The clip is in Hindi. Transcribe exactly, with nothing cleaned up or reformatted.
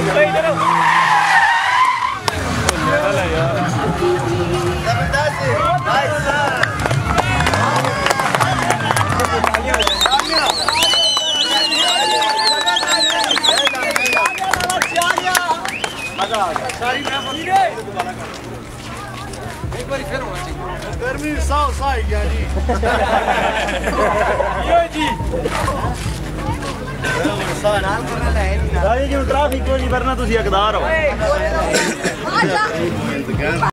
एक बार फिर होना चाहिए। गर्मी सा सा ही गया जी। यो जी राजी जी ट्रैफिक कोई नहीं वरना तुसी हकदार हो।